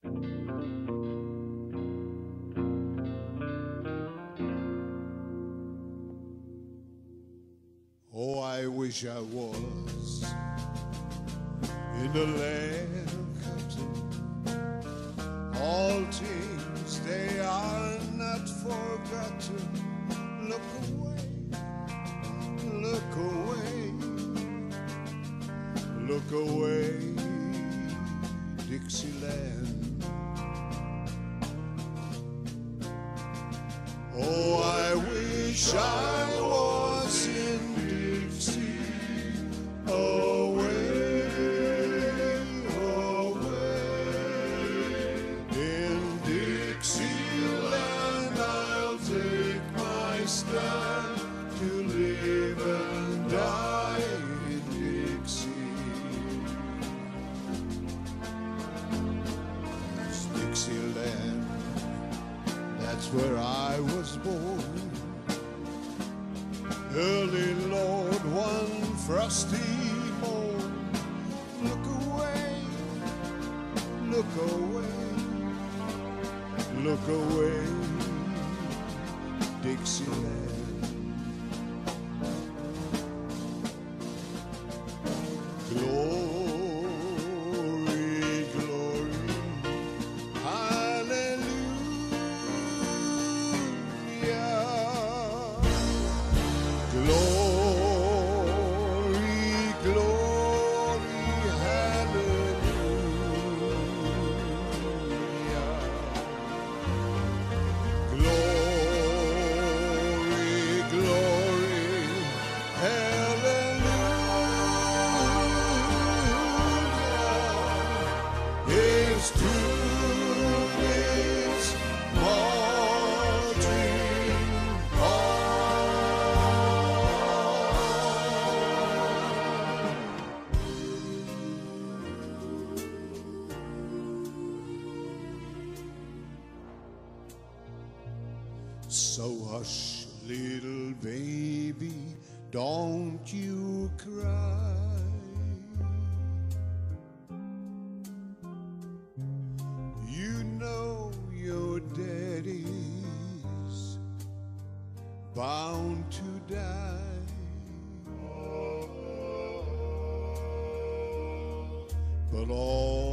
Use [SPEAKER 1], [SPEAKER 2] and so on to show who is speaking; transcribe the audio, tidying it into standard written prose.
[SPEAKER 1] Oh, I wish I was in the land of cotton. All things they are not forgotten. Look away, look away, look away, Dixieland. Oh, I wish I was in Dixie, away, away. In Dixieland I'll take my stand to live and die in Dixie. It's Dixieland, that's where I was born. Early, Lord, one frosty morn. Look away, look away, look away, Dixieland. Glory, glory, hallelujah. Glory, glory, hallelujah. Glory, glory, hallelujah. It's true, it's marching on. So hush, little baby, don't you cry. You know your daddy's bound to die. But all